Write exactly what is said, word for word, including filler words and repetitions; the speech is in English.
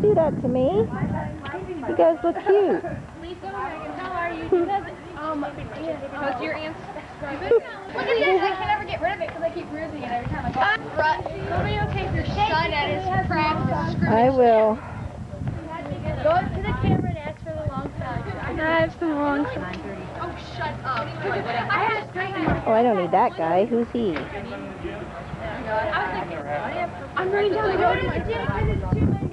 do that to me. You guys look cute. Lisa, how are you? Because, um, because your aunt's Look at this, I can never get rid of it because I keep bruising it every time I go. Right. It'll be okay if your son at his practice. I will. Go up to the camera and ask for the long side. I have some long side. Oh, shut up. I had a straight. Oh, I don't need that guy. Who's he? I'm running down the road.